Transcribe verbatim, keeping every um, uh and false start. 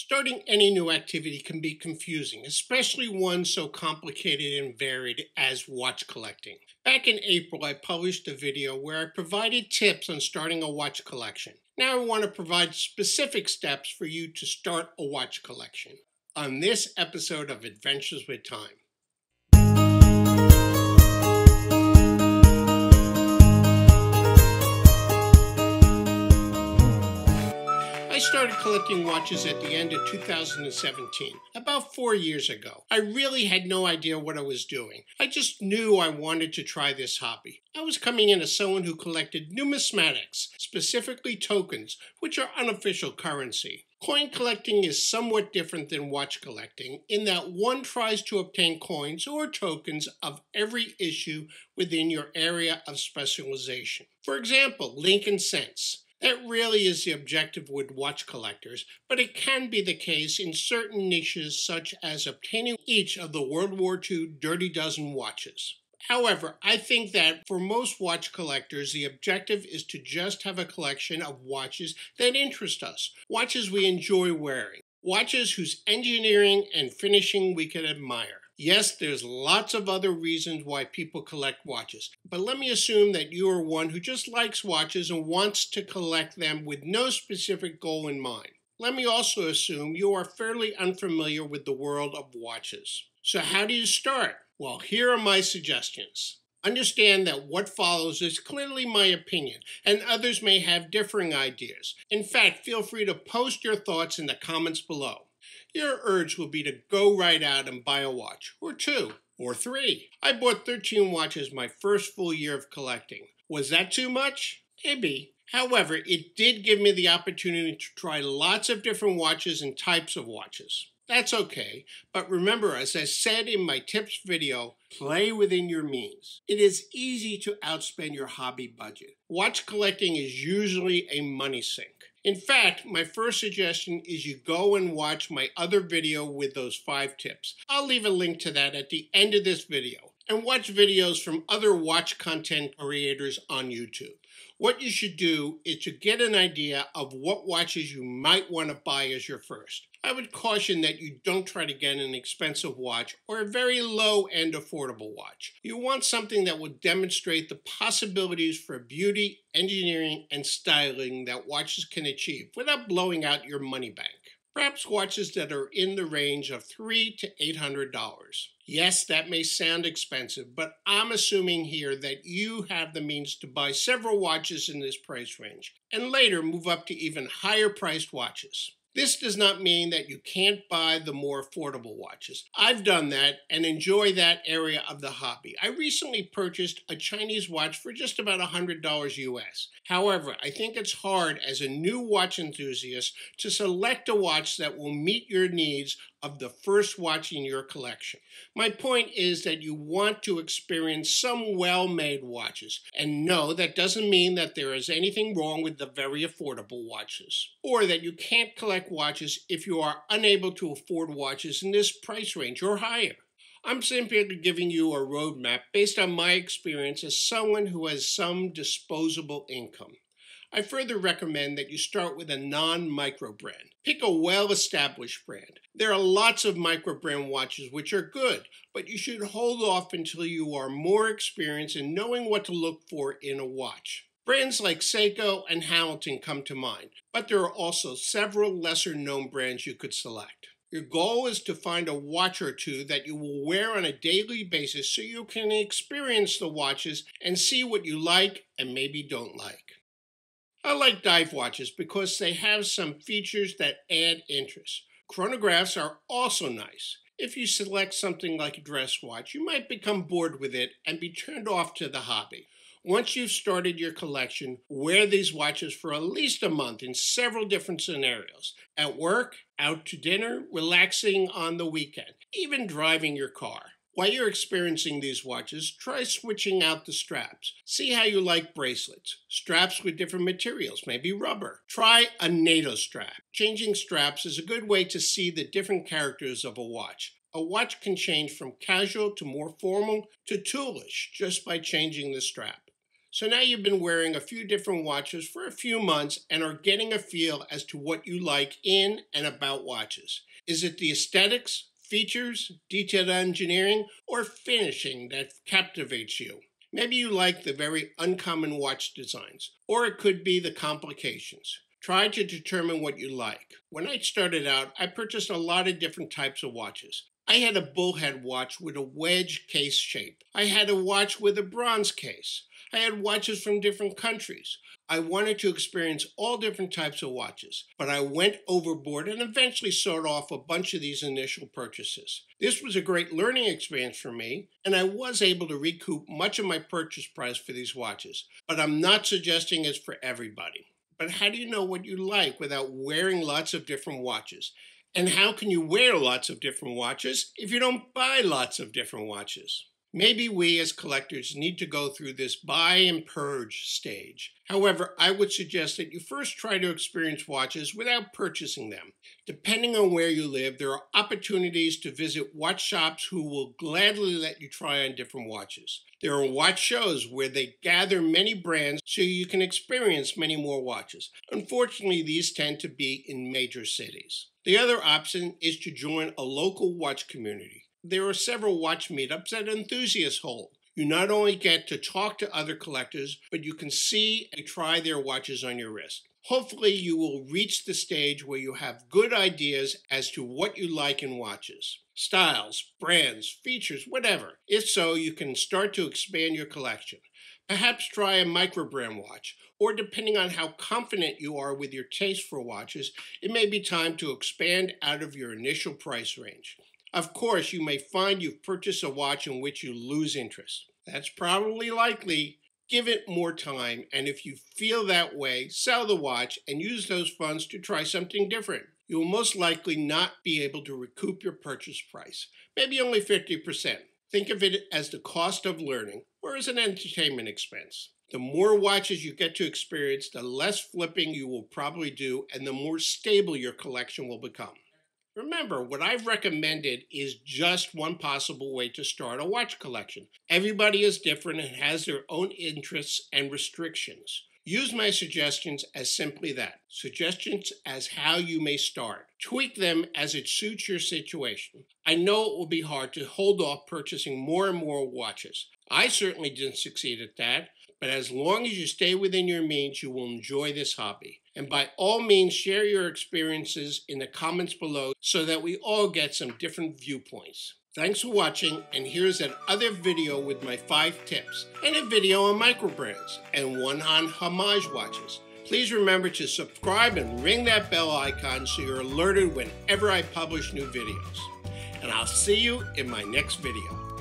Starting any new activity can be confusing, especially one so complicated and varied as watch collecting. Back in April, I published a video where I provided tips on starting a watch collection. Now I want to provide specific steps for you to start a watch collection on this episode of Adventures with Time. I started collecting watches at the end of two thousand seventeen, about four years ago. I really had no idea what I was doing. I just knew I wanted to try this hobby. I was coming in as someone who collected numismatics, specifically tokens, which are unofficial currency. Coin collecting is somewhat different than watch collecting in that one tries to obtain coins or tokens of every issue within your area of specialization. For example, Lincoln cents. That really is the objective with watch collectors, but it can be the case in certain niches such as obtaining each of the World War Two Dirty Dozen watches. However, I think that for most watch collectors, the objective is to just have a collection of watches that interest us, watches we enjoy wearing, watches whose engineering and finishing we can admire. Yes, there's lots of other reasons why people collect watches, but let me assume that you are one who just likes watches and wants to collect them with no specific goal in mind. Let me also assume you are fairly unfamiliar with the world of watches. So how do you start? Well, here are my suggestions. Understand that what follows is clearly my opinion, and others may have differing ideas. In fact, feel free to post your thoughts in the comments below. Your urge will be to go right out and buy a watch, or two, or three. I bought thirteen watches my first full year of collecting. Was that too much? Maybe. However, it did give me the opportunity to try lots of different watches and types of watches. That's okay, but remember, as I said in my tips video, play within your means. It is easy to outspend your hobby budget. Watch collecting is usually a money sink. In fact, my first suggestion is you go and watch my other video with those five tips. I'll leave a link to that at the end of this video. And watch videos from other watch content creators on YouTube. What you should do is to get an idea of what watches you might want to buy as your first. I would caution that you don't try to get an expensive watch or a very low-end affordable watch. You want something that will demonstrate the possibilities for beauty, engineering, and styling that watches can achieve without blowing out your money bank. Perhaps watches that are in the range of three to eight hundred dollars. Yes, that may sound expensive, but I'm assuming here that you have the means to buy several watches in this price range, and later move up to even higher priced watches. This does not mean that you can't buy the more affordable watches. I've done that and enjoy that area of the hobby. I recently purchased a Chinese watch for just about one hundred dollars U S. However, I think it's hard as a new watch enthusiast to select a watch that will meet your needs of the first watch in your collection. My point is that you want to experience some well-made watches. And no, that doesn't mean that there is anything wrong with the very affordable watches, or that you can't collect watches if you are unable to afford watches in this price range or higher. I'm simply giving you a roadmap based on my experience as someone who has some disposable income. I further recommend that you start with a non-micro brand. Pick a well-established brand. There are lots of micro-brand watches which are good, but you should hold off until you are more experienced in knowing what to look for in a watch. Brands like Seiko and Hamilton come to mind, but there are also several lesser-known brands you could select. Your goal is to find a watch or two that you will wear on a daily basis so you can experience the watches and see what you like and maybe don't like. I like dive watches because they have some features that add interest. Chronographs are also nice. If you select something like a dress watch, you might become bored with it and be turned off to the hobby. Once you've started your collection, wear these watches for at least a month in several different scenarios. At work, out to dinner, relaxing on the weekend, even driving your car. While you're experiencing these watches, try switching out the straps. See how you like bracelets. Straps with different materials, maybe rubber. Try a NATO strap. Changing straps is a good way to see the different characters of a watch. A watch can change from casual to more formal to toolish just by changing the strap. So now you've been wearing a few different watches for a few months and are getting a feel as to what you like in and about watches. Is it the aesthetics, features, detailed engineering, or finishing that captivates you? Maybe you like the very uncommon watch designs, or it could be the complications. Try to determine what you like. When I started out, I purchased a lot of different types of watches. I had a bullhead watch with a wedge case shape. I had a watch with a bronze case. I had watches from different countries. I wanted to experience all different types of watches, but I went overboard and eventually sold off a bunch of these initial purchases. This was a great learning experience for me, and I was able to recoup much of my purchase price for these watches, but I'm not suggesting it's for everybody. But how do you know what you like without wearing lots of different watches? And how can you wear lots of different watches if you don't buy lots of different watches? Maybe we as collectors need to go through this buy and purge stage. However, I would suggest that you first try to experience watches without purchasing them. Depending on where you live, there are opportunities to visit watch shops who will gladly let you try on different watches. There are watch shows where they gather many brands so you can experience many more watches. Unfortunately, these tend to be in major cities. The other option is to join a local watch community. There are several watch meetups that enthusiasts hold. You not only get to talk to other collectors, but you can see and try their watches on your wrist. Hopefully, you will reach the stage where you have good ideas as to what you like in watches. Styles, brands, features, whatever. If so, you can start to expand your collection. Perhaps try a micro-brand watch, or depending on how confident you are with your taste for watches, it may be time to expand out of your initial price range. Of course, you may find you've purchased a watch in which you lose interest. That's probably likely. Give it more time, and if you feel that way, sell the watch and use those funds to try something different. You will most likely not be able to recoup your purchase price, maybe only fifty percent. Think of it as the cost of learning or as an entertainment expense. The more watches you get to experience, the less flipping you will probably do and the more stable your collection will become. Remember, what I've recommended is just one possible way to start a watch collection. Everybody is different and has their own interests and restrictions. Use my suggestions as simply that, suggestions as how you may start. Tweak them as it suits your situation. I know it will be hard to hold off purchasing more and more watches. I certainly didn't succeed at that, but as long as you stay within your means, you will enjoy this hobby. And by all means, share your experiences in the comments below so that we all get some different viewpoints. Thanks for watching, and here's another video with my five tips, and a video on microbrands, and one on homage watches. Please remember to subscribe and ring that bell icon so you're alerted whenever I publish new videos. And I'll see you in my next video.